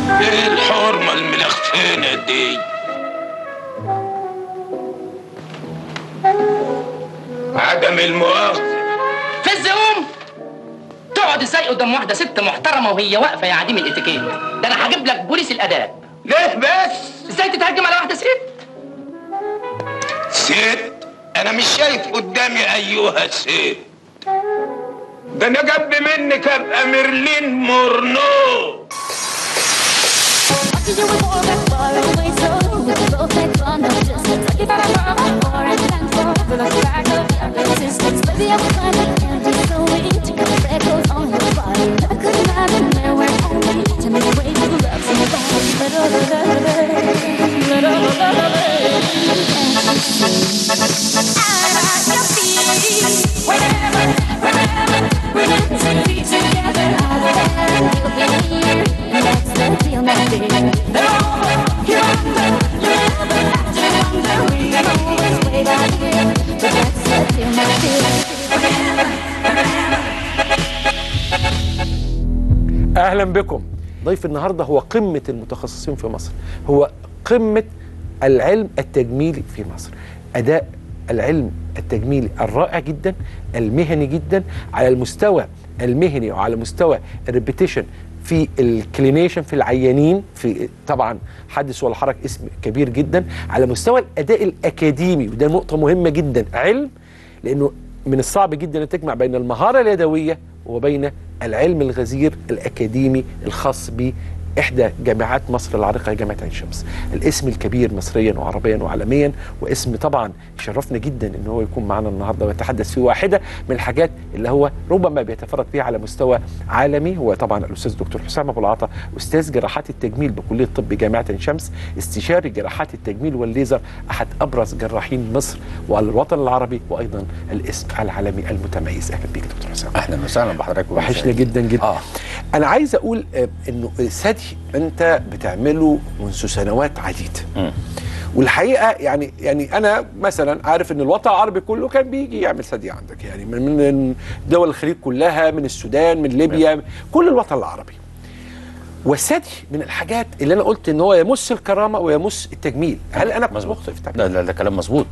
ايه الحرمة الملخفينة دي؟ عدم المؤاخذة. في الزقوم تقعد ازاي قدام واحده ست محترمه وهي واقفه يا عديم الاتيكيت؟ ده انا هجيب لك بوليس الاداب. ليه بس؟ ازاي تتهجم على واحده ست؟ ست؟ انا مش شايف قدامي ايها ست. ده انا جنب منك ابقى ميرلين مورنو. اهلا بكم. ضيف النهارده هو قمه المتخصصين في مصر، هو قمه العلم التجميلي في مصر. اداء العلم التجميلي الرائع جدا، المهني جدا، على المستوى المهني وعلى مستوى الريبيتيشن في الكلينيشن في العيانين، في طبعا حدث ولا حرج اسم كبير جدا، على مستوى الاداء الاكاديمي، وده نقطه مهمه جدا. علم، لانه من الصعب جدا ان تجمع بين المهاره اليدويه وبين العلم الغزير الأكاديمي الخاص بإحدى جامعات مصر العريقة، جامعة عين شمس، الاسم الكبير مصريا وعربيا وعالميا، واسم طبعا شرفنا جدا ان هو يكون معنا النهارده ويتحدث في واحدة من الحاجات اللي هو ربما بيتفرد فيها على مستوى عالمي. هو طبعا الأستاذ دكتور حسام أبو العطا، أستاذ جراحات التجميل بكلية طب جامعة عين شمس، استشاري جراحات التجميل والليزر، أحد أبرز جراحين مصر والوطن العربي، وأيضا الاسم العالمي المتميز. أهلا بيك دكتور حسام. أهلا وسهلا بحضرتك. وحشنا جدا جدا. أنا عايز أقول إنه ثدي أنت بتعمله منذ سنوات عديدة. والحقيقة يعني أنا مثلا عارف إن الوطن العربي كله كان بيجي يعمل ثدي عندك، يعني من دول الخليج كلها، من السودان، من ليبيا، كل الوطن العربي. والثدي من الحاجات اللي أنا قلت إن هو يمس الكرامة ويمس التجميل. هل أنا كنت مخطئ في التعبير؟ لا كلام مظبوط.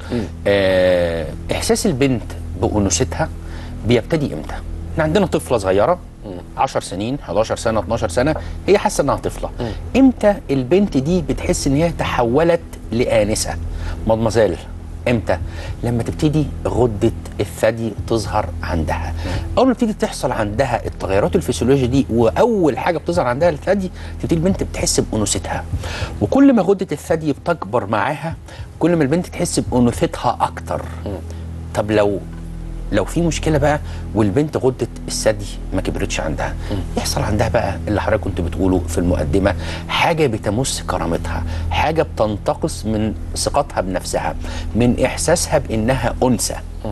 إحساس البنت بأنوثتها بيبتدي إمتى؟ احنا عندنا طفلة صغيرة 10 سنين، 11 سنة، 12 سنة، هي حاسة انها طفلة. امتى البنت دي بتحس ان هي تحولت لآنسة؟ مدمزال. امتى؟ لما تبتدي غدة الثدي تظهر عندها. اول ما تبتدي تحصل عندها التغيرات الفسيولوجية دي، واول حاجة بتظهر عندها الثدي، تبتدي البنت بتحس بأنوثتها. وكل ما غدة الثدي بتكبر معاها، كل ما البنت تحس بأنوثتها اكتر. طب لو في مشكله بقى والبنت غده الثدي ما كبرتش عندها، يحصل عندها بقى اللي حضرتك كنت بتقوله في المقدمه، حاجه بتمس كرامتها، حاجه بتنتقص من ثقتها بنفسها، من احساسها بانها انثى،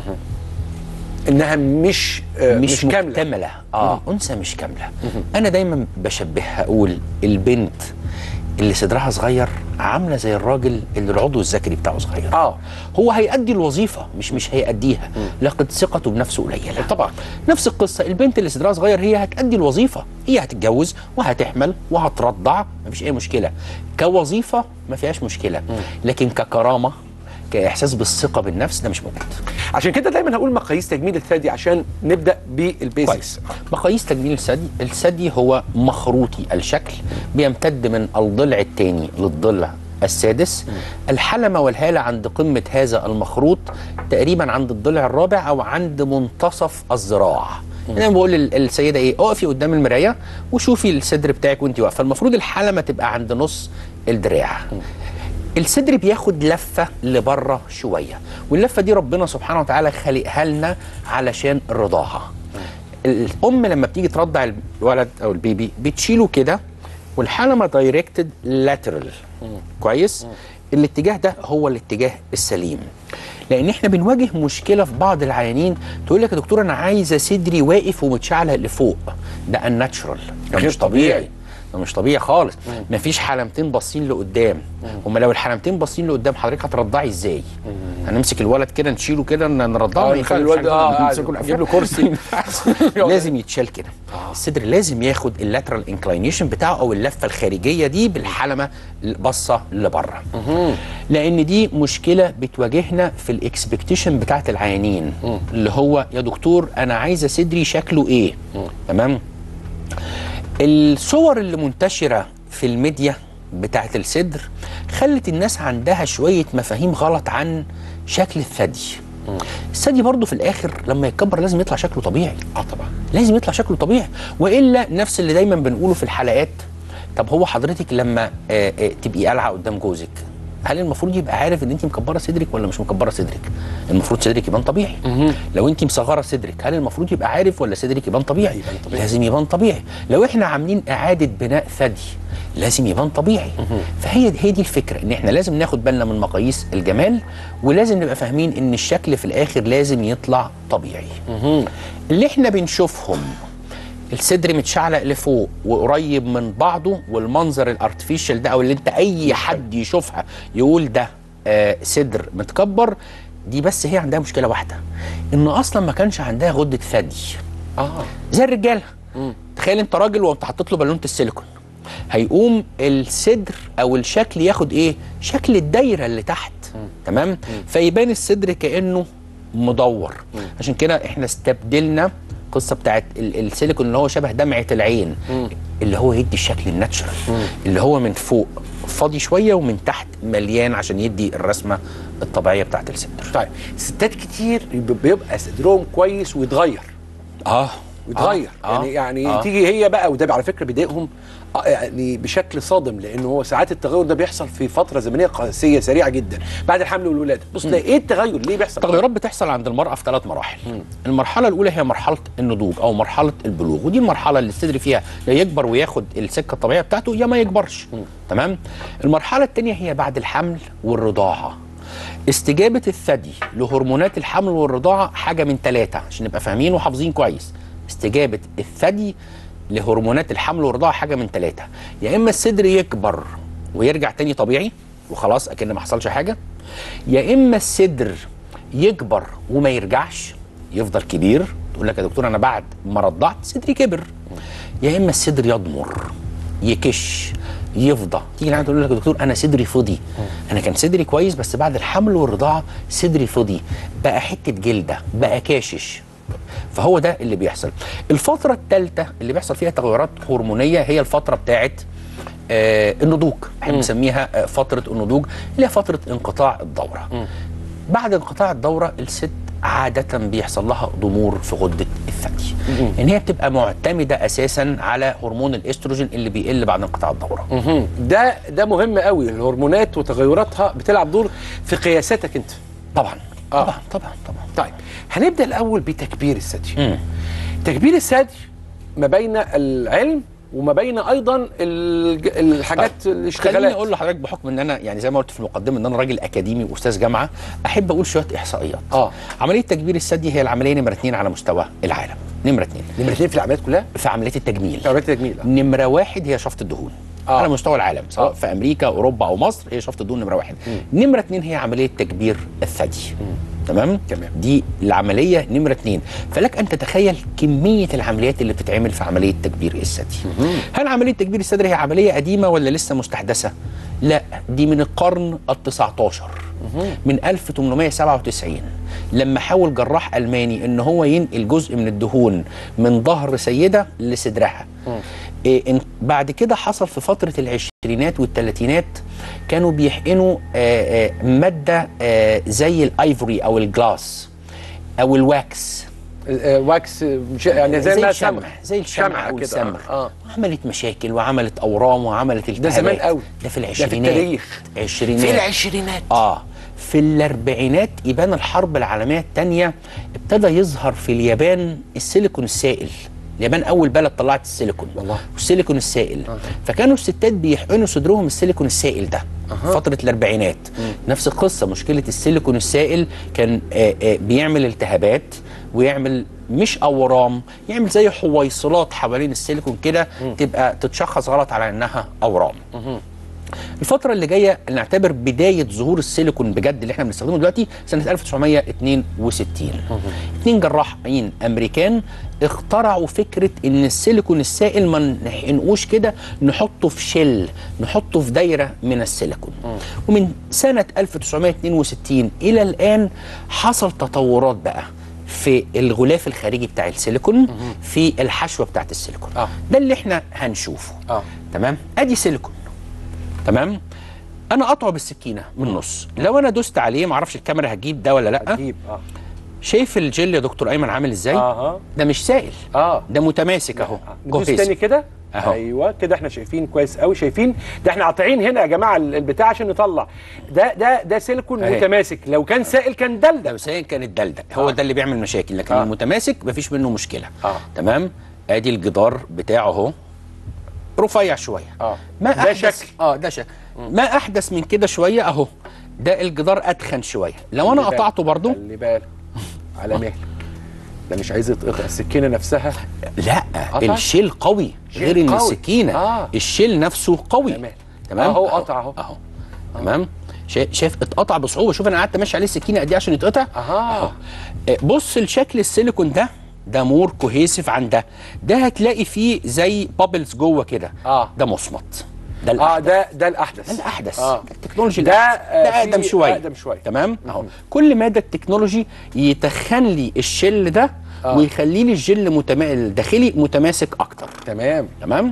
انها مش مكتمله. انثى مش كامله. انا دايما بشبهها، اقول البنت اللي صدرها صغير عامله زي الراجل اللي العضو الذكري بتاعه صغير. هو هيأدي الوظيفه، مش هيأديها، لقد ثقته بنفسه قليله. طبعا نفس القصه، البنت اللي صدرها صغير هي هتأدي الوظيفه، هي هتتجوز وهتحمل وهترضع، مفيش اي مشكله. كوظيفه ما فيهاش مشكله، لكن ككرامه، كاحساس بالثقه بالنفس، ده مش موجود. عشان كده دايما هقول مقاييس تجميل الثدي عشان نبدا بالبيزكس. مقاييس تجميل الثدي هو مخروطي الشكل، بيمتد من الضلع الثاني للضلع السادس. الحلمه والهاله عند قمه هذا المخروط تقريبا عند الضلع الرابع او عند منتصف الذراع. انا بقول للسيده ايه، اقفي قدام المرايه وشوفي الصدر بتاعك وانت واقفه، المفروض الحلمه تبقى عند نص الدراع. الصدر بياخد لفه لبره شويه، واللفه دي ربنا سبحانه وتعالى خلقها لنا علشان الرضاعه. الام لما بتيجي ترضع الولد او البيبي بتشيله كده، والحلمه دايركتد لاترال. كويس؟ الاتجاه ده هو الاتجاه السليم، لان احنا بنواجه مشكله في بعض العيانين، تقول لك يا دكتور انا عايزه صدري واقف ومتشعلق لفوق. ده الناتشرال، ده مش طبيعي. مش طبيعي خالص. مفيش حلمتين باصين لقدام. هما لو الحلمتين باصين لقدام حضرتك هترضعي ازاي؟ هنمسك الولد كده نشيله كده نرضعه، نخلي الولد نجيب له كرسي لازم يتشال كده. الصدر لازم ياخد اللاترال انكلاينيشن بتاعه او اللفه الخارجيه دي بالحلمه باصه لبره، لان دي مشكله بتواجهنا في الاكسبكتيشن بتاعت العيانين، اللي هو يا دكتور انا عايزه صدري شكله ايه. تمام. الصور اللي منتشره في الميديا بتاعت الصدر خلت الناس عندها شويه مفاهيم غلط عن شكل الثدي. الثدي برضه في الاخر لما يتكبر لازم يطلع شكله طبيعي. طبعا لازم يطلع شكله طبيعي، والا نفس اللي دايما بنقوله في الحلقات. طب هو حضرتك لما تبقي قلعه قدام جوزك، هل المفروض يبقى عارف ان انت مكبره صدرك ولا مش مكبره صدرك؟ المفروض صدرك يبان طبيعي. لو انت مصغره صدرك، هل المفروض يبقى عارف ولا صدرك يبان طبيعي؟ لازم يبان طبيعي. لو احنا عاملين اعاده بناء ثدي لازم يبان طبيعي. فهي دي الفكره، ان احنا لازم ناخد بالنا من مقاييس الجمال، ولازم نبقى فاهمين ان الشكل في الاخر لازم يطلع طبيعي. اللي احنا بنشوفهم الصدر متشعلق لفوق وقريب من بعضه، والمنظر الارتفيشال ده او اللي انت اي حد يشوفها يقول ده صدر متكبر، دي بس هي عندها مشكله واحده، ان اصلا ما كانش عندها غده ثدي. زي الرجاله. تخيل انت راجل وانت حطيت له بالونه السيليكون، هيقوم الصدر او الشكل ياخد ايه؟ شكل الدايره اللي تحت. تمام. فيبان الصدر كانه مدور. عشان كده احنا استبدلنا القصه بتاعت السيليكون اللي هو شبه دمعه العين، اللي هو يدي الشكل الناتشرال، اللي هو من فوق فاضي شويه ومن تحت مليان عشان يدي الرسمه الطبيعيه بتاعت الصدر. طيب ستات كتير بيبقى صدرهم كويس ويتغير. ويتغير. يعني تيجي هي بقى، وده على فكره بيضايقهم يعني بشكل صادم، لان هو ساعات التغير ده بيحصل في فتره زمنيه قاسيه سريعه جدا بعد الحمل والولاده. بص ده ايه التغير؟ ليه بيحصل؟ التغيرات بتحصل عند المراه في 3 مراحل. المرحله الاولى هي مرحله النضوج او مرحله البلوغ، ودي المرحله اللي الصدر فيها يا يكبر وياخد السكه الطبيعيه بتاعته يا ما يكبرش. تمام. المرحله الثانيه هي بعد الحمل والرضاعه. استجابه الثدي لهرمونات الحمل والرضاعه حاجه من 3 عشان نبقى فاهمين وحافظين كويس. استجابه الثدي لهرمونات الحمل والرضاعه حاجه من 3، يا اما الصدر يكبر ويرجع تاني طبيعي وخلاص اكن ما حصلش حاجه، يا اما الصدر يكبر وما يرجعش يفضل كبير، تقول لك يا دكتور انا بعد ما رضعت صدري كبر، يا اما الصدر يضمر يكش يفضى، تيجي العيان تقول لك يا دكتور انا صدري فضي، انا كان صدري كويس بس بعد الحمل والرضاعه صدري فضي، بقى حته جلده، بقى كاشش. فهو ده اللي بيحصل. الفترة الثالثة اللي بيحصل فيها تغيرات هرمونية هي الفترة بتاعت النضوج، احنا بنسميها فترة النضوج اللي هي فترة انقطاع الدورة. بعد انقطاع الدورة الست عادة بيحصل لها ضمور في غدة الثدي، ان هي بتبقى معتمدة اساسا على هرمون الاستروجين اللي بيقل بعد انقطاع الدورة. ده مهم قوي، الهرمونات وتغيراتها بتلعب دور في قياساتك انت. طبعا. طيب هنبدأ الأول بتكبير الثدي. تكبير الثدي ما بين العلم وما بين ايضا الحاجات الاشتغالات. خليني اقول لحضرتك بحكم ان انا يعني زي ما قلت في المقدمه ان انا راجل اكاديمي واستاذ جامعه، احب اقول شويه احصائيات. عمليه تكبير الثدي هي العمليه نمره 2 على مستوى العالم. نمره 2 في العمليات كلها؟ في عمليات التجميل. في عمليات التجميل. نمره 1 هي شفط الدهون. على مستوى العالم سواء في امريكا اوروبا او مصر هي شفط الدهون نمره 1. نمره 2 هي عمليه تكبير الثدي. تمام؟ دي العمليه نمره 2. فلك ان تتخيل كميه العمليات اللي بتتعمل في عمليه تكبير الثدي. هل عمليه تكبير الصدر هي عمليه قديمه ولا لسه مستحدثه؟ لا، دي من القرن ال19 من 1897 لما حاول جراح الماني ان هو ينقل جزء من الدهون من ظهر سيده لصدرها. بعد كده حصل في فتره العشرينات والثلاثينات كانوا بيحقنوا ماده زي الايفوري او الجلاس او الواكس. واكس يعني زي الشمع، زي الشمع او السمر. عملت مشاكل وعملت اورام وعملت التهابات. ده زمان قوي، ده في العشرينات، ده في التاريخ، في العشرينات. في الاربعينات يبان الحرب العالميه الثانيه ابتدى يظهر في اليابان السيليكون السائل. اليابان اول بلد طلعت السيليكون والسيليكون السائل. فكانوا الستات بيحقنوا صدرهم السيليكون السائل ده فتره الاربعينات. نفس القصه، مشكله السيليكون السائل كان بيعمل التهابات ويعمل مش اورام، يعمل زي حويصلات حوالين السيليكون كده تبقى تتشخص غلط على انها اورام. الفترة اللي جاية نعتبر بداية ظهور السيليكون بجد اللي احنا بنستخدمه دلوقتي سنة 1962. 2 جراحين امريكان اخترعوا فكرة ان السيليكون السائل ما نحقنقوش كده، نحطه في شل، نحطه في دايرة من السيليكون. ومن سنة 1962 الى الان حصل تطورات بقى في الغلاف الخارجي بتاع السيليكون، في الحشوة بتاعت السيليكون. ده اللي احنا هنشوفه. تمام، ادي سيليكون. تمام، انا قطعه بالسكينه من النص، لو انا دوست عليه، معرفش الكاميرا هتجيب ده ولا لا. هتجيب. شايف الجل يا دكتور ايمن عامل ازاي؟ ده مش سائل، ده متماسك اهو. ندوس تاني كده أهو. ايوه كده احنا شايفين كويس قوي، شايفين ده احنا قاطعين هنا يا جماعه البتاع عشان نطلع ده سيليكون متماسك. لو كان سائل كان دلدل، لو سائل كان الدلدل هو ده اللي بيعمل مشاكل، لكن المتماسك مفيش منه مشكله. تمام، ادي الجدار بتاعه اهو، رفيع شويه. ما ده شكل ده شكل. ما احدث من كده شويه اهو، ده الجدار اتخن شويه. لو انا قطعته برضو، خلي بالك على مهلك، ده مش عايز يتقطع السكينه نفسها. لا الشيل قوي غير ان السكينه. الشيل نفسه قوي. تمام اهو قطع اهو. تمام، شايف اتقطع بصعوبه. شوف انا قعدت ماشي عليه السكينه قد ايه عشان يتقطع. اهو بص لشكل السيليكون ده مور كوهيسيف عن ده هتلاقي فيه زي بابلز جوه كده. ده مصمت. ده الأحدث. ده الاحدث. الاحدث. التكنولوجي ده اقدم شويه. تمام اهو. كل مدى التكنولوجي يتخن لي الشل ده ويخلي لي الجل الداخلي متماسك اكتر. تمام.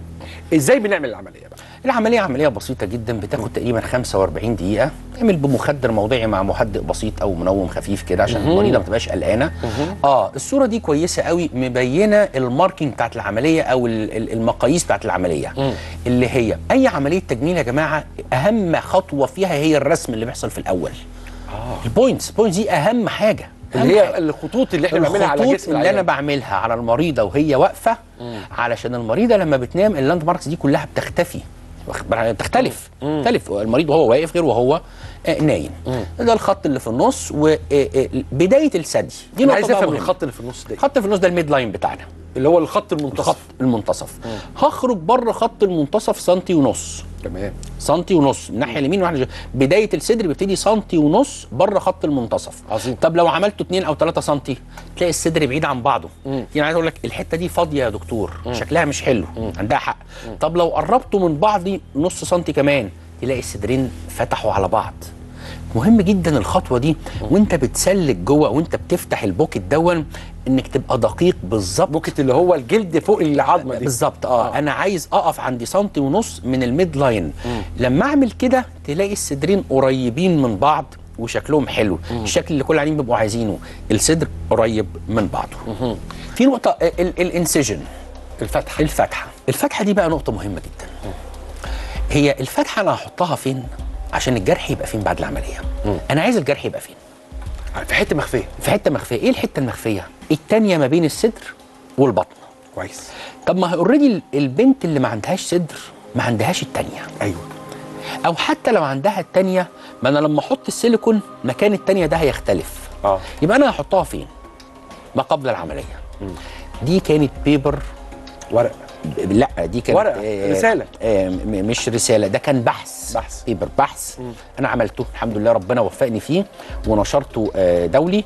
ازاي بنعمل العمليه بقى؟ العمليه عمليه بسيطه جدا، بتاخد تقريبا 45 دقيقه. نعمل بمخدر موضعي مع مهدئ بسيط او منوم خفيف كده عشان المريضه ما تبقاش قلقانه. الصوره دي كويسه قوي، مبينه الماركينج بتاعت العمليه او المقاييس بتاعت العمليه. اللي هي اي عمليه تجميل يا جماعه اهم خطوه فيها هي الرسم اللي بيحصل في الاول. البوينتس دي اهم حاجه، اللي هي الخطوط اللي احنا بنعملها على جسم اللي انا بعملها على المريضه وهي واقفه، علشان المريضه لما بتنام اللاند ماركس دي كلها بتختفي، بتختلف. المريض وهو واقف غير وهو نايم. ده الخط اللي في النص وبدايه الثدي. دي عايز افهم الخط اللي في النص ده. الخط في النص ده الميد لاين بتاعنا، اللي هو الخط المنتصف. هخرج بره خط المنتصف سنتي ونص. تمام، سنتي ونص من الناحيه اليمين وناحيه بدايه الصدر بيبتدي سنتي ونص بره خط المنتصف. عظيم. طب لو عملته 2 أو 3 سنتي تلاقي الصدر بعيد عن بعضه. يعني عايز اقول لك الحته دي فاضيه يا دكتور، شكلها مش حلو. عندها حق. طب لو قربته من بعض نص سنتي كمان تلاقي الصدرين فتحوا على بعض. مهم جدا الخطوه دي وانت بتسلك جوه وانت بتفتح البوكت دون، انك تبقى دقيق بالظبط. بوكت اللي هو الجلد فوق العظمه دي بالظبط. انا عايز اقف عند سنتي ونص من الميد لاين. لما اعمل كده تلاقي الصدرين قريبين من بعض وشكلهم حلو. الشكل اللي كل العيانين بيبقوا عايزينه، الصدر قريب من بعضه. في نقطه الانسجن، الفتحه دي بقى نقطه مهمه جدا. هي الفتحه انا هحطها فين عشان الجرح يبقى فين بعد العمليه؟ انا عايز الجرح يبقى فين؟ في حته مخفيه. ايه الحته المخفيه؟ التانيه ما بين الصدر والبطن. كويس. طب ما هي اوريدي البنت اللي ما عندهاش صدر ما عندهاش التانيه. ايوه. او حتى لو عندها التانيه، ما انا لما احط السيليكون مكان التانيه ده هيختلف. يبقى انا هحطها فين؟ ما قبل العمليه. دي كانت بيبر، ورق. لا دي كانت ورقه، رساله. مش رساله، ده كان بحث. بيبر بحث. انا عملته الحمد لله، ربنا وفقني فيه ونشرته دولي.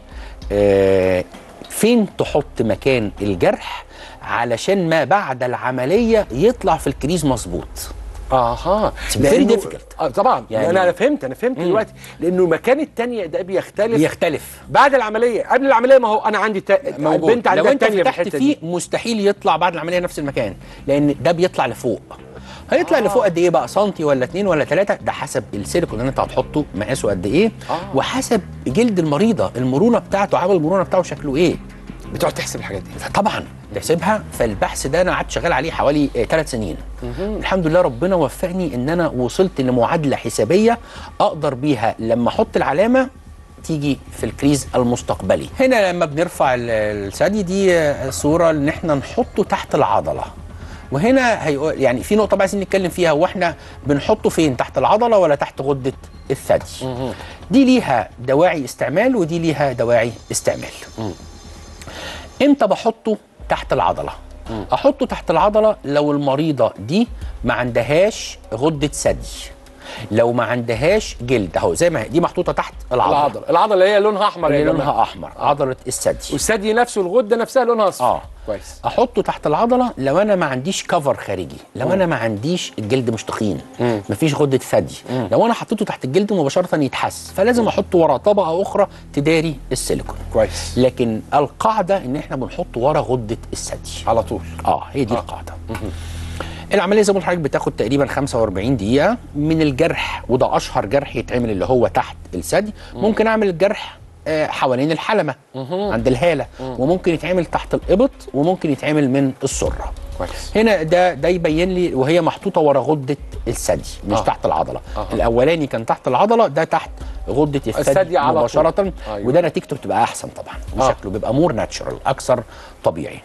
فين تحط مكان الجرح علشان ما بعد العمليه يطلع في الكريز مظبوط. فيري ديفيكلت. طبعا يعني انا فهمت دلوقتي، لانه مكان الثانيه ده بيختلف بعد العمليه. قبل العمليه ما هو انا عندي البنت عندها لو انت الثانيه فتحت فيه مستحيل يطلع بعد العمليه نفس المكان، لان ده بيطلع لفوق. هيطلع لفوق قد ايه بقى؟ سنتي ولا 2 ولا 3؟ ده حسب السيليكون اللي انت هتحطه مقاسه قد ايه، وحسب جلد المريضه، المرونه بتاعته، عامل المرونه بتاعه شكله ايه. بتقعد تحسب الحاجات دي طبعا، تحسبها. فالبحث ده انا قعدت شغال عليه حوالي 3 سنين. الحمد لله ربنا وفقني ان انا وصلت لمعادله حسابيه اقدر بيها لما احط العلامه تيجي في الكريز المستقبلي. هنا لما بنرفع الثدي دي صوره ان احنا نحطه تحت العضله. وهنا يعني في نقطه بقى عايزين نتكلم فيها، هو احنا بنحطه فين؟ تحت العضله ولا تحت غده الثدي؟ دي ليها دواعي استعمال ودي ليها دواعي استعمال. امتى بحطه تحت العضله؟ احطه تحت العضله لو المريضه دي ما عندهاش غده ثدي، لو ما عندهاش جلد اهو زي ما هي دي محطوطه تحت العضله. العضله اللي هي لونها احمر، اللي لونها احمر عضله الثدي، والثدي نفسه الغده نفسها لونها اصفر. كويس. احطه تحت العضله لو انا ما عنديش كفر خارجي، لو انا ما عنديش الجلد مش تخين، مفيش غده ثدي. لو انا حطيته تحت الجلد مباشره يتحس، فلازم احطه ورا طبقه اخرى تداري السيليكون. كويس. لكن القاعده ان احنا بنحطه ورا غده الثدي على طول. هي دي القاعده. العمليه زي ما حضرتك بتاخد تقريبا 45 دقيقه من الجرح، وده اشهر جرح يتعمل اللي هو تحت الثدي. ممكن اعمل الجرح حوالين الحلمه عند الهاله، وممكن يتعمل تحت الابط، وممكن يتعمل من السره. كويس. هنا ده يبين لي وهي محطوطه ورا غده الثدي مش تحت العضله. الاولاني كان تحت العضله، ده تحت غده الثدي مباشره. وده نتيجته بتبقى احسن طبعا، وشكله بيبقى مور ناتشورال، اكثر طبيعي.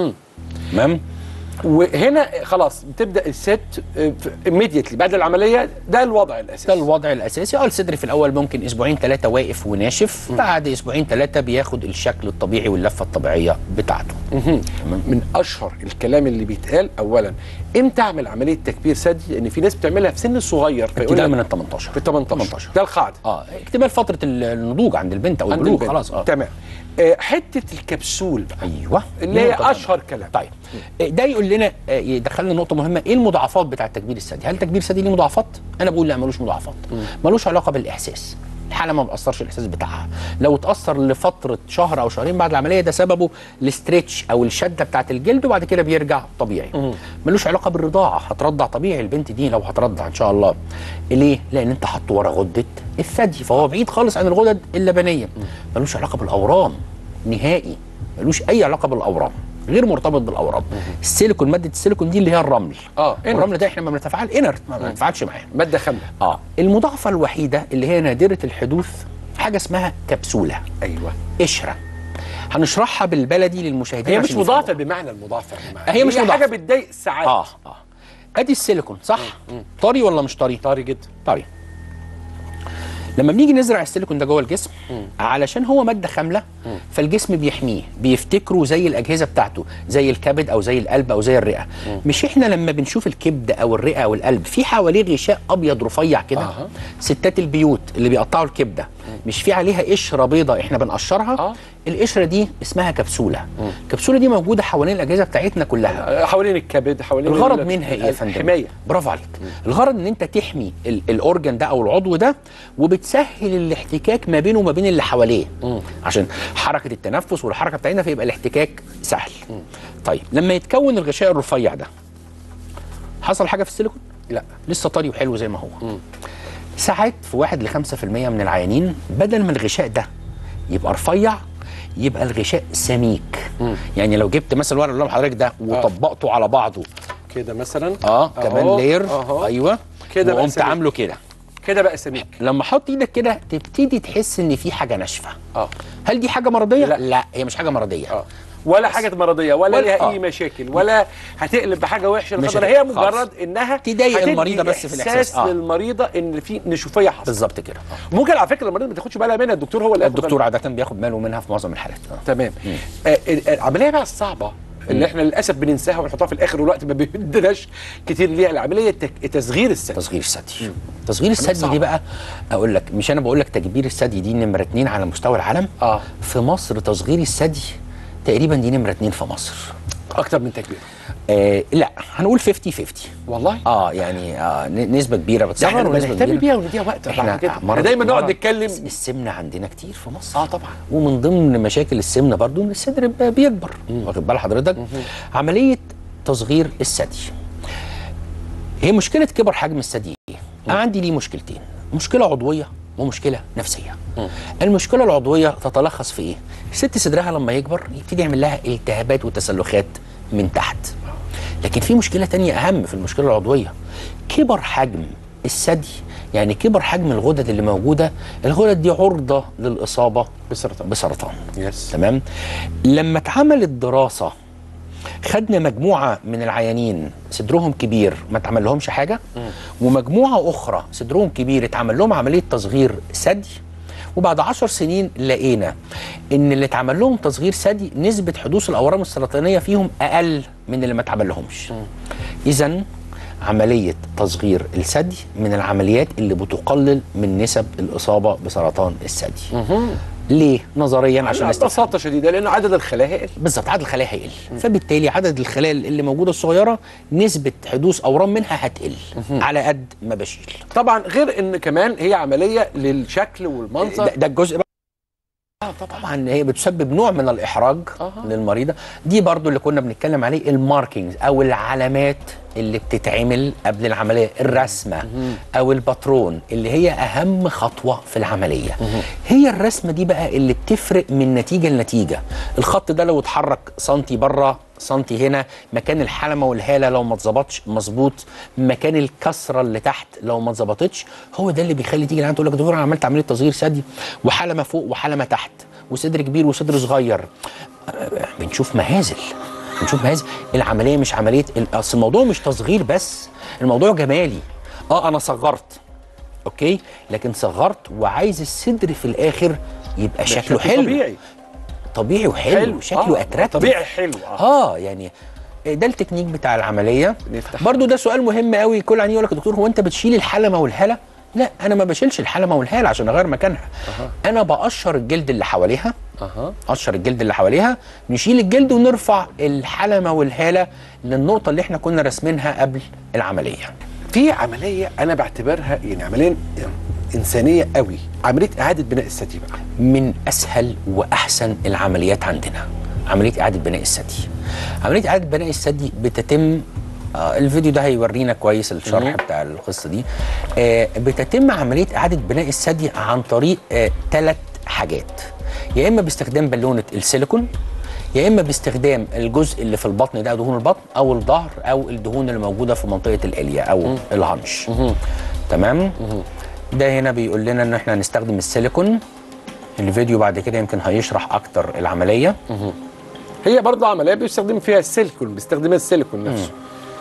تمام. وهنا خلاص بتبدا الست immediately بعد العمليه، ده الوضع الاساسي. ده الوضع الاساسي. الصدر في الاول ممكن اسبوعين 3 واقف وناشف، بعد اسبوعين 3 بياخد الشكل الطبيعي واللفه الطبيعيه بتاعته. من اشهر الكلام اللي بيتقال اولا امتى اعمل عمليه تكبير ثدي؟ لان في ناس بتعملها في سن صغير، ابتداء من ال 18. في ال 18 ده القاعده. اكتمال فتره النضوج عند البنت او البلوغ خلاص. تمام. حته الكبسول بقى، ايوه، اللي هي اشهر كلام. طيب ده يقول لنا يدخلنا نقطه مهمه، ايه المضاعفات بتاعه تكبير الثدي؟ هل تكبير الثدي ليه مضاعفات؟ انا بقول لا، ملوش مضاعفات. ملوش علاقه بالاحساس، الحاله ما بتاثرش الاحساس بتاعها. لو اتاثر لفتره شهر او شهرين بعد العمليه، ده سببه الاسترتش او الشده بتاعه الجلد، وبعد كده بيرجع طبيعي. ملوش علاقه بالرضاعه، هترضع طبيعي البنت دي لو هترضع ان شاء الله. ليه؟ لان انت حاطه ورا غده الثدي، فهو بعيد خالص عن الغدد اللبنيه. ملوش علاقه بالاورام نهائي، ملوش اي علاقه بالاورام، غير مرتبط بالاورام. السيليكون، ماده السيليكون دي اللي هي الرمل. الرمل ده احنا ما بنتفاعل انرت، ما بنتفاعلش معاه، ماده خامله. المضاعفه الوحيده اللي هي نادره الحدوث حاجه اسمها كبسوله. ايوه، قشره. هنشرحها بالبلدي للمشاهدين. هي مش مضاعفه بمعنى المضاعفه، هي مش مضاعفه، حاجه بتضايق ساعات. ادي السيليكون صح. طري ولا مش طري؟ طري جدا. طري. لما بنيجي نزرع السيليكون ده جوه الجسم، علشان هو ماده خامله، فالجسم بيحميه، بيفتكره زي الاجهزه بتاعته، زي الكبد او زي القلب او زي الرئه. مش احنا لما بنشوف الكبد او الرئه او القلب في حواليه غشاء ابيض رفيع كده؟ ستات البيوت اللي بيقطعوا الكبده مش في عليها قشره بيضاء احنا بنقشرها؟ القشره دي اسمها كبسوله. الكبسوله دي موجوده حوالين الاجهزه بتاعتنا كلها، حوالين الكبد، حوالين الغرض منها ايه يا فندم؟ حمايه. برافو عليك. الغرض ان انت تحمي الاورجن ده او العضو ده، وبتسهل الاحتكاك ما بينه وما بين اللي حواليه، عشان حركه التنفس والحركه بتاعتنا، فيبقى الاحتكاك سهل. طيب لما يتكون الغشاء الرفيع ده، حصل حاجه في السيليكون؟ لا، لسه طري وحلو زي ما هو. ساعات في 1 ل 5% من العيانين بدل ما الغشاء ده يبقى رفيع، يبقى الغشاء سميك. يعني لو جبت مثلا ورق اللي حضرتك ده وطبقته على بعضه كده مثلا، كمان لير، ايوه كده، وقمت عامله كده بقى سميك. لما احط ايدك كده تبتدي تحس ان في حاجه ناشفه. هل دي حاجه مرضيه؟ لا، هي مش حاجه مرضيه. ولا حاجه مرضيه، ولا ليها اي مشاكل، ولا هتقلب بحاجه وحشه للخضر. هي مجرد انها تضايق المريضه بس في الاحساس، للمريضه ان في نشوفيه حصلت. بالظبط كده. ممكن على فكره المريض ما تاخدش بالها منها، الدكتور هو اللي الدكتور عاده بياخد باله منها في معظم الحالات. تمام. العمليه بقى الصعبه اللي احنا للاسف بننساها ونحطها في الاخر، والوقت ما بيدناش كتير ليها، العمليه تصغير الثدي. تصغير الثدي دي بقى اقول لك، مش انا بقول لك تكبير الثدي دي نمره 2 على مستوى العالم. في مصر تصغير الثدي تقريبا دي نمره 2 في مصر، اكتر من تكبير. لا، هنقول 50-50 والله. يعني نسبه كبيره بتصغر ونسبه كبيره. نهتم بيها ونديها وقت. احنا دايما نقعد نتكلم. السمنه عندنا كتير في مصر. طبعا. ومن ضمن مشاكل السمنه برضو ان الصدر بيكبر. واخد بال حضرتك؟ عمليه تصغير الثدي، هي مشكله كبر حجم الثدي ايه؟ عندي ليه مشكلتين، مشكله عضويه ومشكله نفسيه. المشكله العضويه تتلخص في ايه؟ الست صدرها لما يكبر يبتدي يعمل لها التهابات وتسلخات من تحت. لكن في مشكله تانية اهم في المشكله العضويه، كبر حجم الثدي، يعني كبر حجم الغدد اللي موجوده. الغدد دي عرضه للاصابه بسرطان. تمام. لما اتعملت دراسه خدنا مجموعه من العيانين صدرهم كبير ما اتعمل لهمش حاجه، ومجموعه اخرى صدرهم كبير اتعمل لهم عمليه تصغير ثدي، وبعد 10 سنين لقينا ان اللي اتعمل لهم تصغير ثدي نسبه حدوث الاورام السرطانيه فيهم اقل من اللي ما اتعمل لهمش. اذا عمليه تصغير الثدي من العمليات اللي بتقلل من نسب الاصابه بسرطان الثدي. ليه؟ نظريا عشان ببساطه شديده لان عدد الخلايا هيقل. بالظبط، عدد الخلايا هيقل، فبالتالي عدد الخلايا اللي موجوده الصغيره نسبه حدوث اورام منها هتقل على قد ما بشيل. طبعا غير ان كمان هي عمليه للشكل والمنظر. ده الجزء بقى طبعا هي بتسبب نوع من الاحراج للمريضه. دي برضو اللي كنا بنتكلم عليه، الماركينجز او العلامات اللي بتتعمل قبل العمليه، الرسمه او الباترون اللي هي اهم خطوه في العمليه. هي الرسمه دي بقى اللي بتفرق من نتيجه لنتيجه. الخط ده لو اتحرك سنتي بره سنتي هنا، مكان الحلمه والهاله لو ما اتظبطش مظبوط، مكان الكسره اللي تحت لو ما اتظبطتش، هو ده اللي بيخلي تيجي العيان تقول لك دكتور انا عملت عمليه تصغير ثدي وحلمه فوق وحلمه تحت وصدر كبير وصدر صغير. بنشوف مهازل. العمليه مش عمليه، اصل الموضوع مش تصغير بس، الموضوع جمالي. انا صغرت اوكي، لكن صغرت وعايز الصدر في الاخر يبقى شكله حلو، طبيعي وحلو، شكله اتراكتيف، طبيعي حلو. يعني ده التكنيك بتاع العمليه. برضو ده سؤال مهم قوي، كل عيان يقول لك يا دكتور هو انت بتشيل الحلمه والهاله؟ لا، انا ما بشيلش الحلمه والهاله عشان اغير مكانها. انا بقشر الجلد اللي حواليها. قشر الجلد اللي حواليها، نشيل الجلد ونرفع الحلمه والهاله للنقطه اللي احنا كنا راسمينها قبل العمليه. في عمليه انا بعتبرها يعني عمليه انسانيه قوي، عمليه اعاده بناء الثدي بقى. من اسهل واحسن العمليات عندنا عمليه اعاده بناء الثدي. عمليه اعاده بناء الثدي بتتم، الفيديو ده هيورينا كويس الشرح بتاع القصه دي. بتتم عمليه اعاده بناء الثدي عن طريق 3 حاجات، يا اما باستخدام بالونه السيليكون، يا اما باستخدام الجزء اللي في البطن ده دهون البطن او الظهر او الدهون اللي موجوده في منطقه الاليا او الهانش. تمام. ده هنا بيقول لنا ان احنا هنستخدم السيليكون. الفيديو بعد كده يمكن هيشرح اكتر العمليه. هي برضه عمليه بيستخدم فيها السيليكون، باستخدام السيليكون نفسه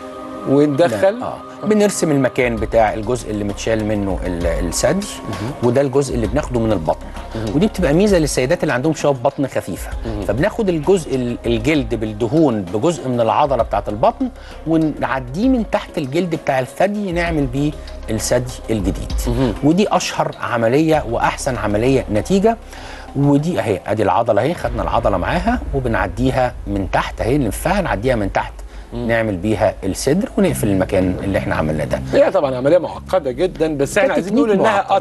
وندخل. بنرسم المكان بتاع الجزء اللي متشال منه الثدي، وده الجزء اللي بناخده من البطن. ودي بتبقى ميزه للسيدات اللي عندهم شويه بطن خفيفه. فبناخد الجزء الجلد بالدهون بجزء من العضله بتاعه البطن ونعديه من تحت الجلد بتاع الثدي نعمل بيه الثدي الجديد. ودي اشهر عمليه واحسن عمليه نتيجه. ودي اهي، ادي العضله اهي، خدنا العضله معاها وبنعديها من تحت اهي، نلفها نعديها من تحت نعمل بيها الصدر ونقفل المكان اللي احنا عملناه ده. هي طبعا عمليه معقده جدا، بس احنا عايزين نقول انها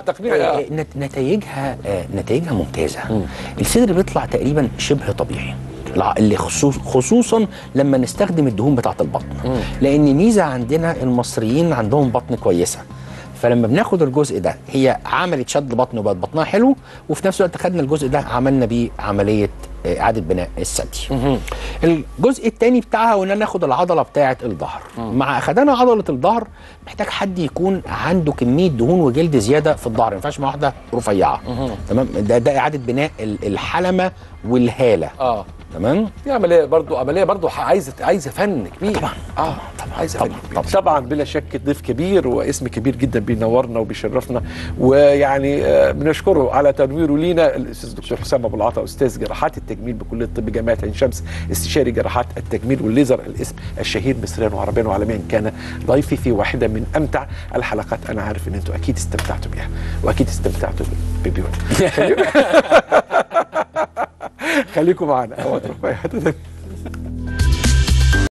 نتائجها ممتازه. الصدر بيطلع تقريبا شبه طبيعي، اللي خصوصا لما نستخدم الدهون بتاعه البطن. لان ميزه عندنا المصريين عندهم بطن كويسه، فلما بناخد الجزء ده هي عملت شد بطن وبقت بطنها حلو، وفي نفس الوقت خدنا الجزء ده عملنا بيه عمليه اعاده بناء الثدي. الجزء الثاني بتاعها وان ناخد العضله بتاعه الظهر. مع اخدنا عضله الظهر محتاج حد يكون عنده كميه دهون وجلد زياده في الظهر، ما ينفعش مع واحده رفيعه. تمام. ده اعاده بناء الحلمه والهاله. تمام. دي عمليه برضو عايزه فن كبير. طبعا. عايزه فن كبير. طبعا بلا شك ضيف كبير واسم كبير جدا بينورنا وبيشرفنا، ويعني بنشكره على تنويره لينا الاستاذ دكتور حسام ابو العطا، استاذ جراحات التجميل بكليه الطب جامعه عين شمس، استشاري جراحات التجميل والليزر، الاسم الشهير مصريا وعربيا وعالميا. كان ضيفي في واحده من امتع الحلقات. انا عارف ان انتم اكيد استمتعتوا بيها واكيد استمتعتوا ببيوت. خليكم معنا.